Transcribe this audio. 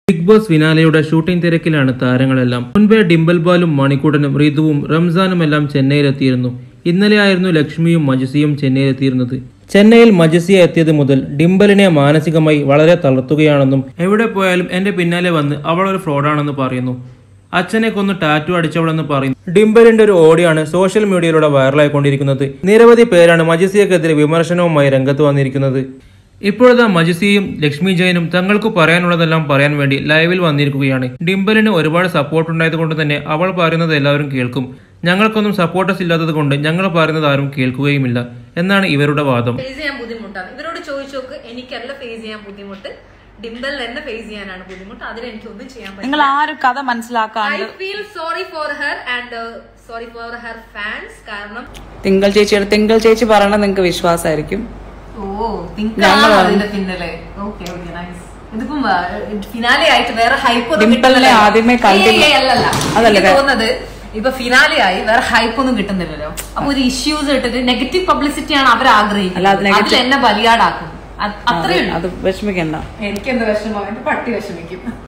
Big boss ഫിനാലെയുടെ shooting തിരക്കിലാണ് താരങ്ങളെല്ലാം. മുൻപേ ഡിംബൽ ബാലും മണിക്കൂട്ടനും റിതുവും റംസാനും എല്ലാം ചെന്നൈയിലെത്തിയിരുന്നു. ഇന്നലെയായിരുന്നു ലക്ഷ്മിയും മജിസിയും ചെന്നൈയിലെത്തിയിരുന്നത്. ചെന്നൈയിൽ മജിസിയ എത്തിയത് മുതൽ ഡിംബലിനെ മാനസികമായി വളരെ തളർത്തുകയാണെന്നും എവിടെ പോയാലും എന്റെ പിന്നാലെ വന്ന് അവൾ ഒരു ഫ്രോഡാണെന്ന് പറയുന്നു. അച്ഛനെ കൊന്ന് ടാറ്റു അടിച്ചവളെന്ന് പറയുന്നു. ഡിംബലിന്റെ ഒരു ഓഡിയോയാണ് സോഷ്യൽ മീഡിയയിലൂടെ വൈറലായിക്കൊണ്ടിരിക്കുന്നത്. നിരവധി പേരാണ് മജിസിയക്കെതിരെ വിമർശനവുമായി രംഗത്ത് വന്നിരിക്കുന്നത്. ഇപ്പോഴത്തെ മജിസിയും ലക്ഷ്മി ജയനും തങ്ങൾക്ക് പറയാനുള്ളതെല്ലാം പറയാൻ വേണ്ടി ലൈവിൽ വന്നിരിക്കുകയാണ്. ഡിംബലിന് ഒരുപാട് സപ്പോർട്ട് ഉണ്ടായത് കൊണ്ട് തന്നെ അവൾ പറയുന്നത് എല്ലാവരും കേൾക്കും. ഞങ്ങൾക്കൊന്നും സപ്പോർട്ടേഴ്സ് ഇല്ലാത്തത് കൊണ്ട് ഞങ്ങൾ പറയുന്നത് ആരും കേൾക്കുകയുമില്ല എന്നാണ് ഇവരുടെ വാദം. ഇവരോട് ചോദിച്ചോക്ക്, എനിക്കല്ല ഫേസ് ചെയ്യാൻ ബുദ്ധിമുട്ട്, ഡിംബൽ എന്നെ ഫേസ് ചെയ്യാനാണ് ബുദ്ധിമുട്ട്. അതിന് എനിക്കൊന്നും ചെയ്യാൻ പറ്റില്ല. നിങ്ങൾ ആ ഒരു കഥ മനസ്സിലാക്കാൻ I feel sorry for her and sorry for her fans. കാരണം തിങ്കൾ ചേച്ചി പറയണത് നിങ്ങൾക്ക് വിശ്വാസമായിരിക്കും. പിന്നല്ലേ ഓക്കെ ഓക്കെ നൈസ്. ഇതിപ്പം ഫിനാലെ ആയിട്ട് വേറെ ഹൈപ്പ് ആദ്യമേ തോന്നുന്നത് ഇപ്പൊ ഫിനാലെ ആയി വേറെ ഹൈപ്പ് ഒന്നും കിട്ടുന്നില്ലല്ലോ. അപ്പൊ ഒരു ഇഷ്യൂസ് ഇട്ടിട്ട് നെഗറ്റീവ് പബ്ലിസിറ്റി ആണ് അവർ ആഗ്രഹിക്കുന്നത്. അതിൽ എന്നെ ബലിയാടാക്കും. അത്രയും അത് വിഷമിക്കണ്ട. എനിക്കെന്ത് വിഷമം, എന്റെ പട്ടി വിഷമിക്കും.